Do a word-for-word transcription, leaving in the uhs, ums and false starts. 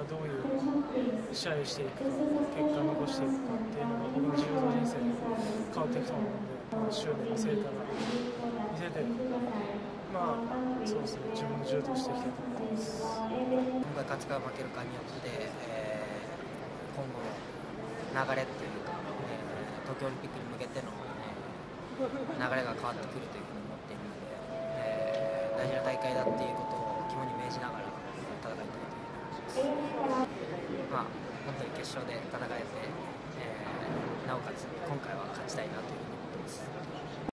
からどういう試合をしていくか、結果を残していくかっていうのが僕の柔道人生で変わっていくと思うので、執念見せたら見せて、まあそうですね、自分の柔道をしていきたいと思ってます。 今回勝つか負けるかによって、えー、今後の流れっていうか、えー、東京オリンピックに向けての、えー、流れが変わってくるというふうに思っているので、えー、大事な大会だっていうことを肝に銘じながら戦いたいというふうに思います。まあ本当に決勝で戦えて、えー、なおかつ今回は勝ちたいなというふうに思っています。